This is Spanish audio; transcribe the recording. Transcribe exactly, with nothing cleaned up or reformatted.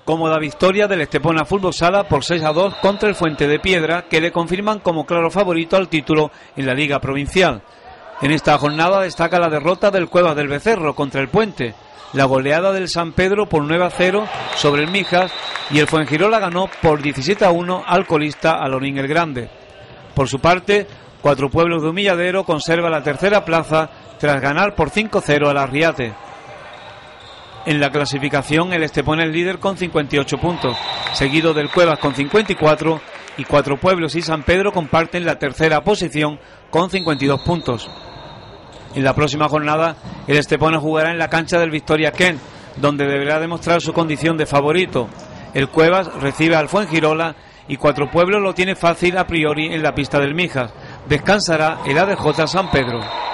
Cómoda victoria del Estepona Fútbol Sala por seis a dos contra el Fuente de Piedra, que le confirman como claro favorito al título en la Liga Provincial. En esta jornada destaca la derrota del Cuevas del Becerro contra el Puente, la goleada del San Pedro por nueve a cero sobre el Mijas y el Fuengirola ganó por diecisiete a uno al colista Alorín el Grande. Por su parte, Cuatro Pueblos de Humilladero conserva la tercera plaza tras ganar por cinco a cero al Arriate. En la clasificación, el Estepona es líder con cincuenta y ocho puntos, seguido del Cuevas con cincuenta y cuatro, y Cuatro Pueblos y San Pedro comparten la tercera posición con cincuenta y dos puntos. En la próxima jornada, el Estepona jugará en la cancha del Victoria Kent, donde deberá demostrar su condición de favorito. El Cuevas recibe al Fuengirola y Cuatro Pueblos lo tiene fácil a priori en la pista del Mijas. Descansará el A D J San Pedro.